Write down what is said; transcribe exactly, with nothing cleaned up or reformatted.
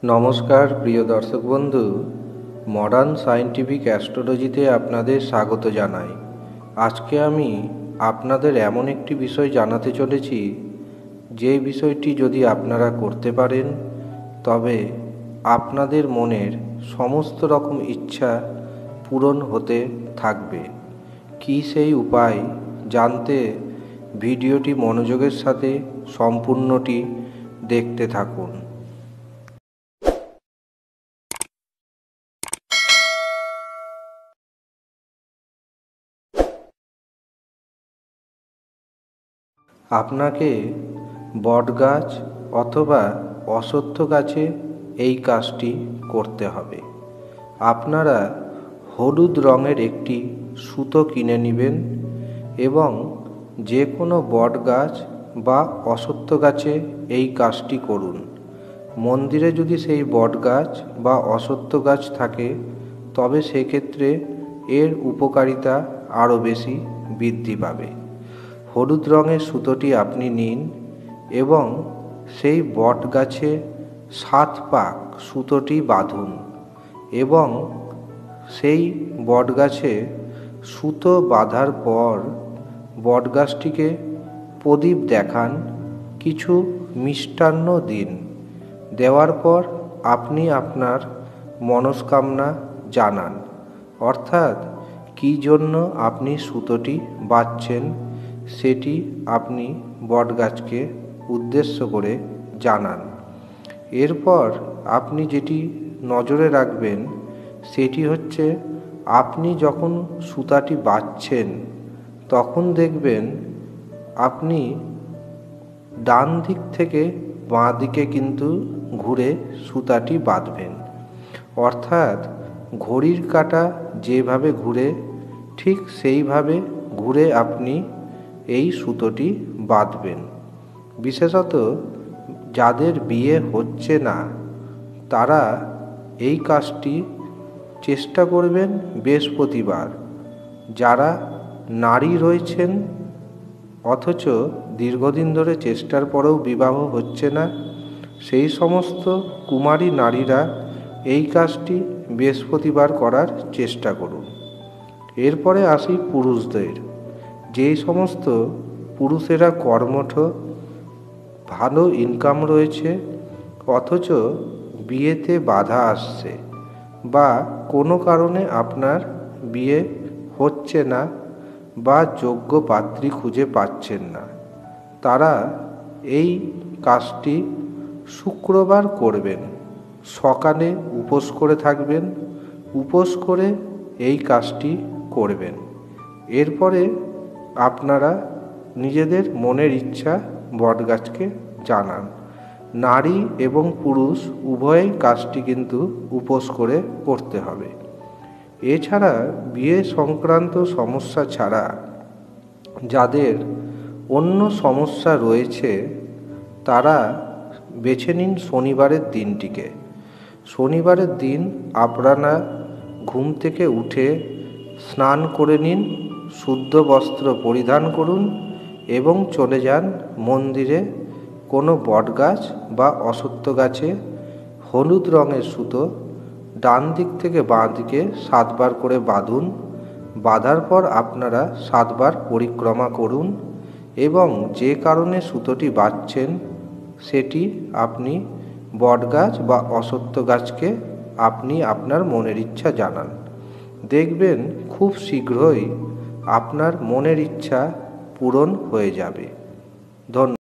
নমস্কার প্রিয় দর্শক বন্ধু, মডার্ন সায়েন্টিফিক অ্যাস্ট্রোলজিতে আপনাদের স্বাগত জানাই। আজকে আমি আপনাদের এমন একটি বিষয় জানাতে চলেছি, যে বিষয়টি যদি আপনারা করতে পারেন তবে আপনাদের মনের সমস্ত রকম ইচ্ছা পূরণ হতে থাকবে। কী সেই উপায় জানতে ভিডিওটি মনোযোগের সাথে সম্পূর্ণটি দেখতে থাকুন। আপনাকে বটগাছ অথবা অশ্বত্থ গাছে এই কাজটি করতে হবে। আপনারা হলুদ রঙের একটি সুতো কিনে নেবেন এবং যে কোনো বটগাছ বা অশ্বত্থ গাছে এই কাজটি করুন। মন্দিরে যদি সেই বটগাছ বা অশ্বত্থ গাছ থাকে তবে সেক্ষেত্রে এর উপকারিতা আরও বেশি বৃদ্ধি পাবে। হলুদ রঙের সুতোটি আপনি নিন এবং সেই বট গাছে সাত পাক সুতোটি বাঁধুন এবং সেই বট গাছে সুতো বাঁধার পর বটগাছটিকে প্রদীপ দেখান, কিছু মিষ্টান্ন দিন। দেওয়ার পর আপনি আপনার মনস্কামনা জানান, অর্থাৎ কী জন্য আপনি সুতোটি বাঁধছেন সেটি আপনি বটগাছকে উদ্দেশ্য করে জানান। এরপর আপনি যেটি নজরে রাখবেন সেটি হচ্ছে, আপনি যখন সুতাটি বাঁধছেন তখন দেখবেন আপনি ডান দিক থেকে বাঁ দিকে কিন্তু ঘুরে সুতাটি বাঁধবেন। অর্থাৎ ঘড়ির কাঁটা যেভাবে ঘুরে ঠিক সেইভাবে ঘুরে আপনি এই সুতোটি বাঁধবেন। বিশেষত যাদের বিয়ে হচ্ছে না তারা এই কাজটি চেষ্টা করবেন বৃহস্পতিবার। যারা নারী রয়েছেন অথচ দীর্ঘদিন ধরে চেষ্টার পরেও বিবাহ হচ্ছে না, সেই সমস্ত কুমারী নারীরা এই কাজটি বৃহস্পতিবার করার চেষ্টা করুন। এরপরে আসি পুরুষদের। যেই সমস্ত পুরুষেরা কর্মঠ, ভালো ইনকাম রয়েছে অথচ বিয়েতে বাধা আসছে বা কোনো কারণে আপনার বিয়ে হচ্ছে না বা যোগ্য পাত্রী খুঁজে পাচ্ছেন না, তারা এই কাজটি শুক্রবার করবেন। সকালে উপোস করে থাকবেন, উপোস করে এই কাজটি করবেন। এরপরে আপনারা নিজেদের মনের ইচ্ছা বটগাছকে জানান। নারী এবং পুরুষ উভয়ই কাজটি কিন্তু উপোস করে করতে হবে। এছাড়া বিয়ে সংক্রান্ত সমস্যা ছাড়া যাদের অন্য সমস্যা রয়েছে তারা বেছে নিন শনিবারের দিনটিকে। শনিবারের দিন আপনারা ঘুম থেকে উঠে স্নান করে নিন, শুদ্ধ বস্ত্র পরিধান করুন এবং চলে যান মন্দিরে। কোনো বটগাছ বা অশ্বত্থ গাছে হলুদ রঙের সুতো ডান দিক থেকে বাঁ দিকে সাতবার করে বাঁধুন। বাঁধার পর আপনারা সাতবার পরিক্রমা করুন এবং যে কারণে সুতোটি বাঁধছেন সেটি আপনি বটগাছ বা অশ্বত্থ গাছকে আপনি আপনার মনের ইচ্ছা জানান। দেখবেন খুব শীঘ্রই আপনার মনের ইচ্ছা পূরণ হয়ে যাবে। ধন্যবাদ।